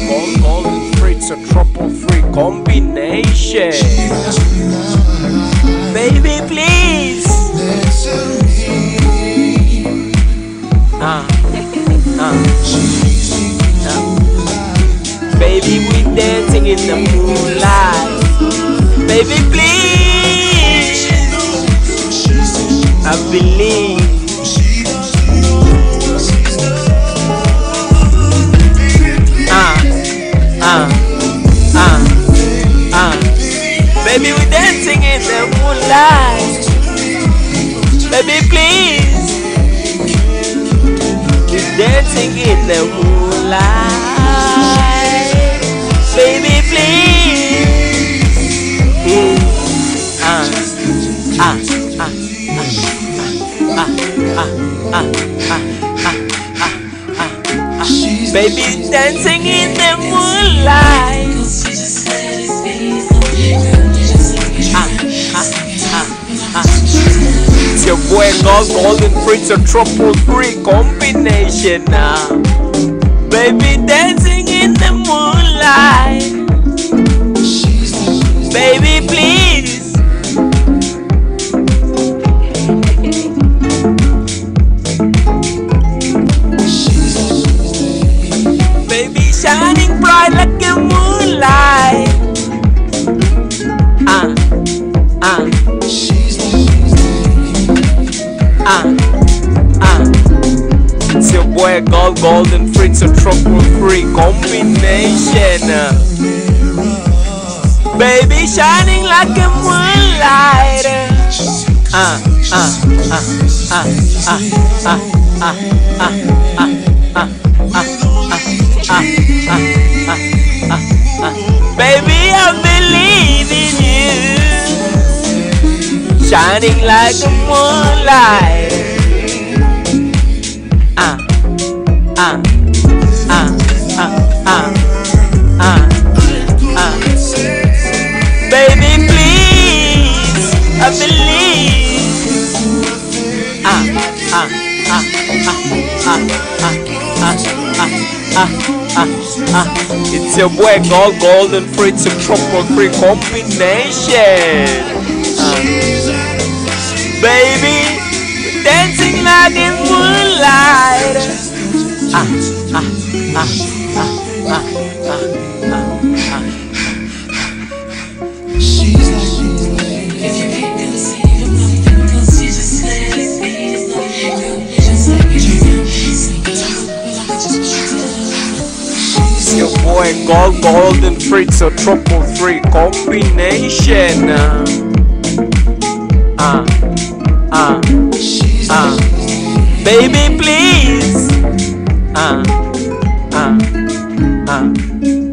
Goldenfritz, a trouble-free combination. Baby, please. Baby, we dancing in the moonlight. Baby, please. I believe. Baby, we dancing in the moonlight. Baby, please. We're dancing in the moonlight. Baby, please. Baby, dancing in the moonlight. It's your boy Goldenfritz, a trouble-free combination now. Baby, dancing in the moonlight. Baby, please. Baby, shining bright like a moonlight. It's your boy Goldenfritz, a trouble-free combination. Baby, shining like a moonlight. Baby, I believe in you, shining like a moonlight. Baby, please, I believe. It's your boy Goldenfritz, a trouble-free combination. Baby, we're dancing like in moonlight. It's your boy Goldenfritz, a trouble-free combination. Baby, please.